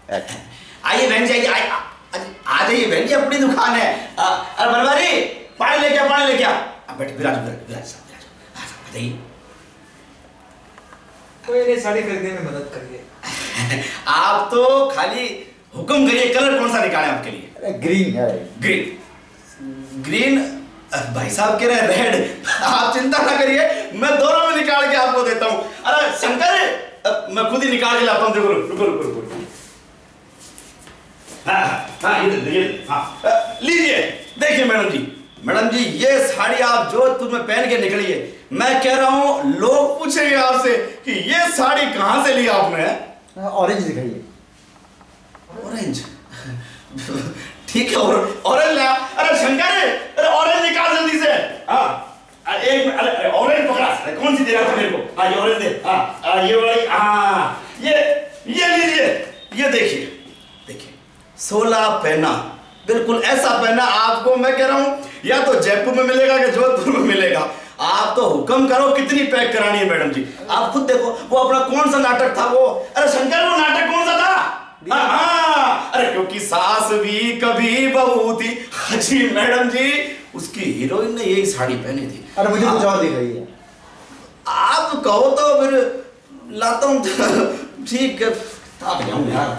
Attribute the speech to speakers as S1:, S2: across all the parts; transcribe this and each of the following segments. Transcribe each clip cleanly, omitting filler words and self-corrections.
S1: आइए बहन जी, आइए आ जाइए बहन जी, अपनी दुकान है। अरे बनवारी पानी लेके आ, पानी लेके आ। बैठ विराज बताइए।
S2: कोई नहीं, साड़ी खरीदने में मदद करिए।
S1: आप तो खाली हुक्म करिए, कलर कौन सा निकालें आपके लिए?
S3: ग्रीन है।
S1: ग्रीन भाई साहब कह रहे हैं रेड। आप चिंता ना करिए, मैं दोनों में निकाल के आपको देता हूं। अरे शंकर, मैं खुद ही निकाल के लाता हूं। देखो रुको। हाँ लीजिए। देखिए मैडम जी ये साड़ी आप जोधपुर में पहन के निकलिए। मैं कह रहा हूं लोग पूछेंगे आपसे कि ये साड़ी कहां से ली आपने।
S3: ऑरेंज दिखाइए।
S1: ऑरेंज ठीक है, ऑरेंज ला। अरे शंकर, अरे ऑरेंज निकाल जल्दी से। हाँ एक अरे ऑरेंज पकड़ा। कौन सी दे रहा था मेरे को? हाँ ये ऑरेंज दे। हाँ ये वाली। हाँ ये लीजिए। ये देखिए 16 पहना, बिल्कुल ऐसा पहना आपको मैं कह रहा हूं या तो जयपुर में मिलेगा कि जोधपुर में मिलेगा। आप तो हुक्म करो कितनी पैक करानी है मैडम जी। आप खुद देखो वो अपना कौन सा नाटक था वो। अरे शंकर वो नाटक कौन सा था? हाँ अरे क्योंकि सास भी कभी बहू थी। जी मैडम जी उसकी हीरोइन ने यही साड़ी पहनी थी।
S3: अरे मुझे कुछ और दिखाइए।
S1: आप कहो तो फिर लाता हूं। ठीक है आप जाऊं यार।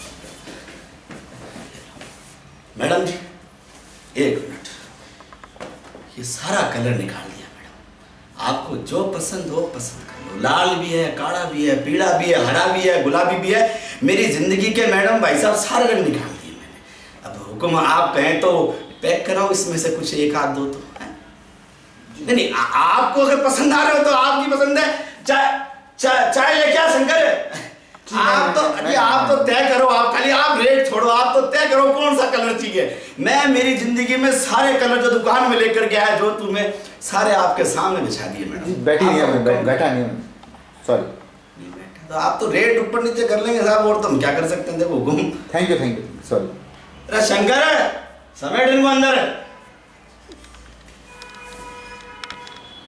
S1: मैडम जी एक मिनट, ये सारा कलर निकाल दिया मैडम। आपको जो पसंद हो पसंद कर लो। लाल भी है, काला भी है, पीला भी है, हरा भी है, गुलाबी भी है। मेरी जिंदगी के मैडम भाई साहब सारे रंग निकाल दिए मैंने। अब हुक्म आप कहें तो पैक कराओ इसमें से कुछ एक आध दो तो है? नहीं आपको अगर पसंद आ रहे हो तो आपकी पसंद है। चाय लेके आ शंकर। आप तो तय करो। आप खाली आप रेट छोड़ो, आप तो तय करो कौन सा कलर चाहिए। मैं मेरी जिंदगी में सारे कलर जो दुकान में लेकर गया है जोधपुर में सारे आपके सामने बिछा दिए मैडम।
S3: बैठी नहीं है, बैठा नहीं हूं, सॉरी।
S1: तो आप तो रेट ऊपर नीचे कर लेंगे साहब, और तो हम क्या कर सकते हैं। देखो हुकुम।
S3: Thank you sorry.
S1: अरे शंकर समेट इनको अंदर।